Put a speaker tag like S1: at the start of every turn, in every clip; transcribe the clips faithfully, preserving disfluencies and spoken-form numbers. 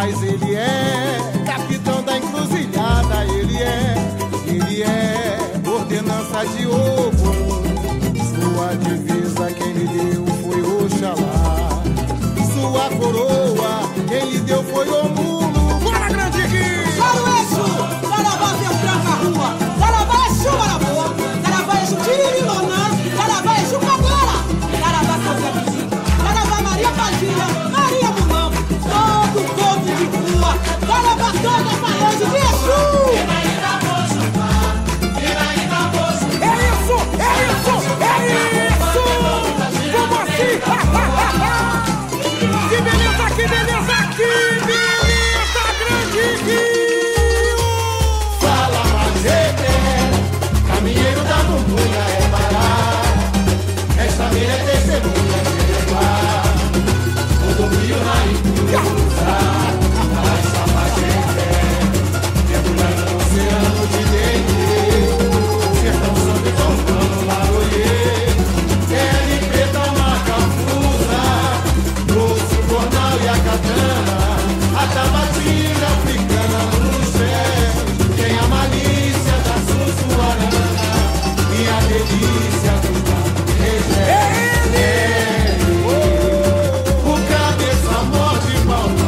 S1: Mas ele é capitão da encruzilhada, ele é, ele é ordenança de Ogum. Sua divisa quem lhe deu foi Oxalá. Sua coroa quem lhe deu foi Omulo. Bora, grande Gui!
S2: Para Exu, Saravá vem tranca a rua. Saravá Exu Marabô, Saravá Exu Tiririlonã, Saravá Exu Cabora, Saravá São Zé Pedido, Saravá Maria Padilha, Maria Mulão, todo o povo de rua, Saravá toda a falange de Exu.
S1: É isso, é isso, é isso! Vamos assim! Que beleza, que beleza, que beleza, grande Rio! Fala, Mazete, caminheiro da Mumpunha é parar. Esta milha é testemunha de levar o domínio na impureza. Essa Mazete, mergulhando no oceano de dentro. Sertão sobre Tombando, Laroie, pele preta, uma cafusa, doce, cornal e a katana, a tabatinga africana no céu, tem a malícia da sussuarana e a delícia do regé. É ele, o cabeça morte e pau.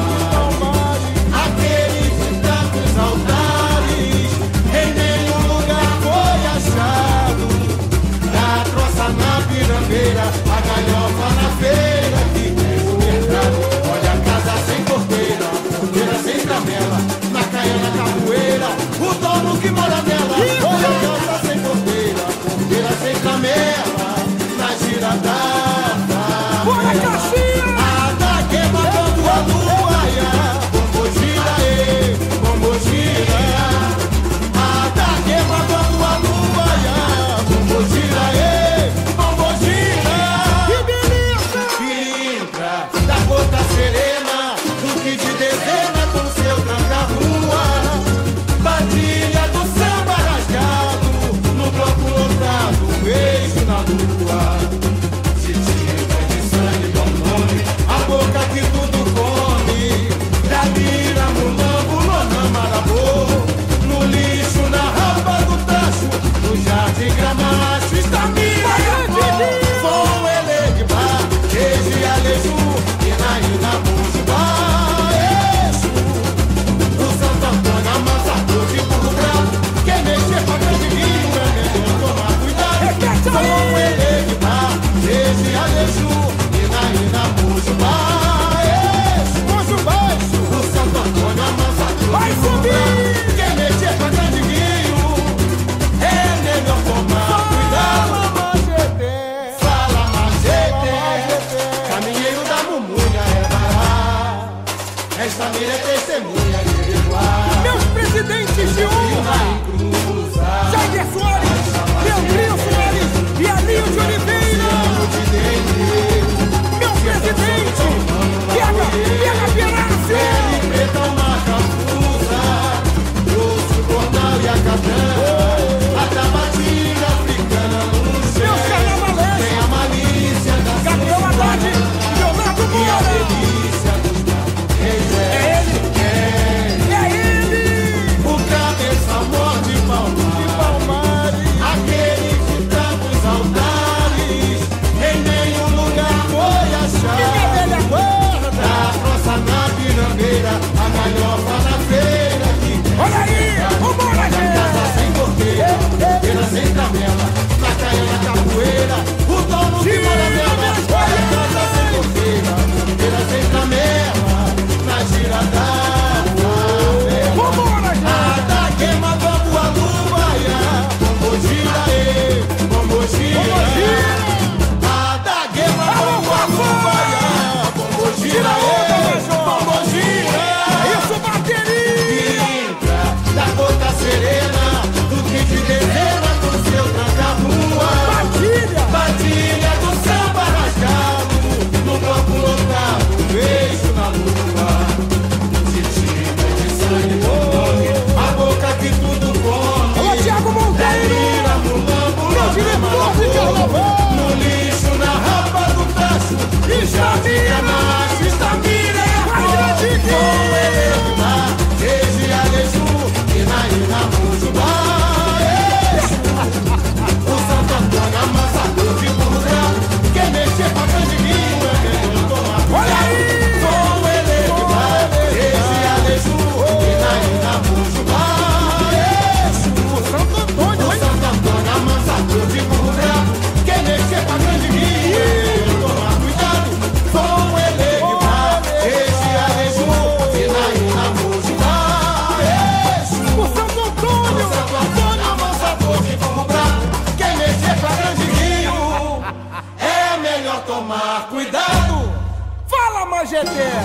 S1: Tietê.